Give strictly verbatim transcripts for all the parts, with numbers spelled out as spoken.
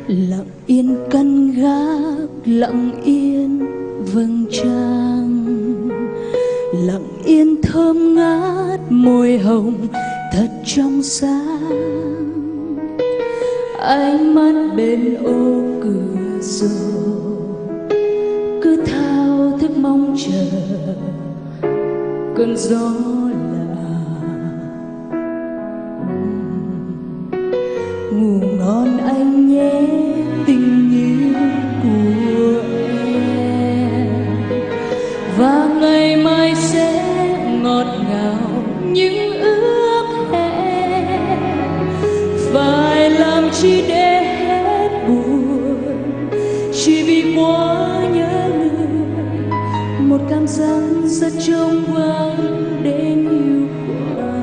lặng yên căn gác, lặng yên vầng trăng, lặng yên thơm ngát môi hồng thật trong sáng. Ánh mắt bên ô cửa sổ cứ thao thức mong chờ cơn gió lạ. Ngủ ngon anh nhé, tình yêu của em, và ngày mai sẽ ngọt ngào những ước hẹn. Phải làm chi để hết buồn, chỉ vì quá nhớ người, một cảm giác rất trống vắng đến yêu quá.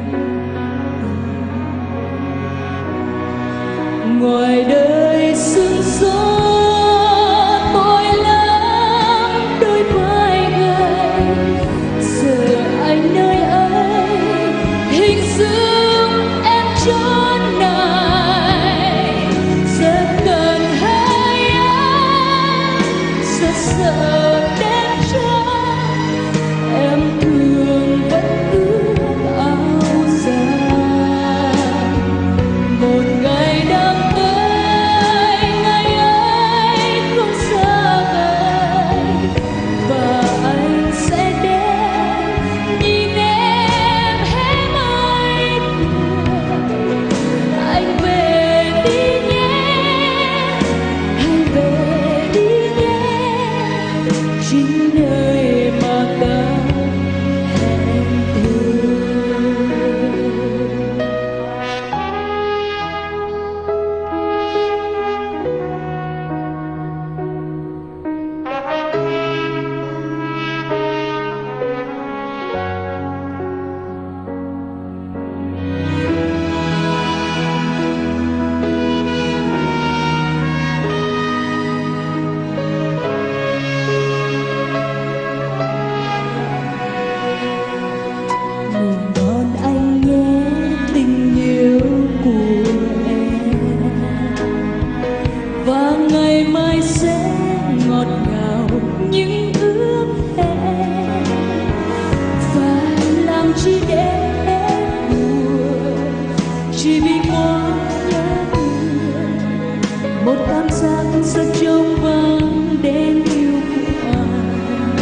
Ngoài đời sương gió tôi lắm đôi vai gầy, giờ anh nơi ấy hình dung em chốn này. Rất cần hay anh, rất sợ đến chăng em thường vẫn ước áo dài. Một ngày đang tới, ngày ấy không xa vời, và anh sẽ đến nhìn em hé môi cười. Anh về đi nhé, hãy về đi nhé, chính nơi mà ta hẹn thề. Ngủ ngon anh nhé, tình yêu của em, và ngày mai sẽ ngọt ngào những ước hẹn. Phải làm chi để hết buồn, chỉ vì quá nhớ người, một cảm giác rất trống vắng đến yêu của anh.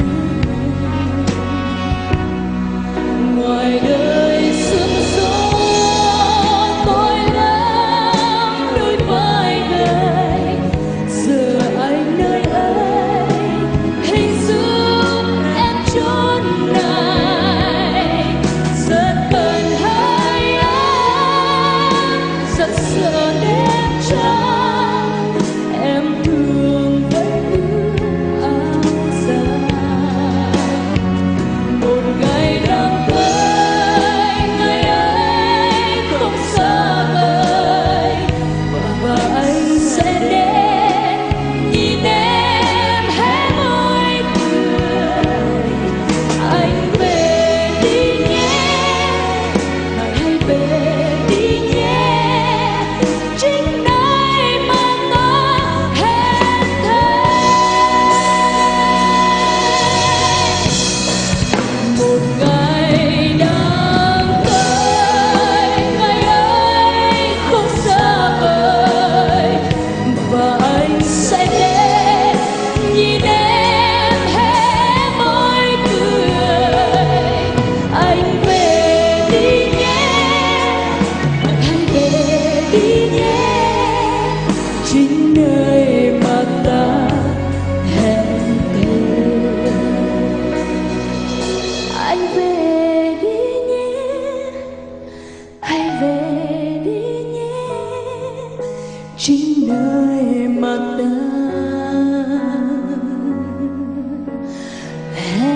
Ngoài đời sương gió tôi lắm đôi vai gầy, giờ anh nơi ấy hình dung em chốn này. Rất cần hay anh, rất sợ đến chăng em thường vẫn ước áo dài. Một ngày đang tới, ngày ấy không xa vời, và anh sẽ đến nhìn em hé môi cười. Anh về đi nhé, hãy về đi nhé, chính nơi mà ta hẹn thề. Một ngày đang tới, ngày ấy không xa vời, và anh sẽ đến nhìn em hé môi cười. Anh về đi nhé, hãy về đi nhé, chính nơi mà ta hẹn thề. Anh về đi nhé, hãy về đi nhé, chính nơi mà ta hẹn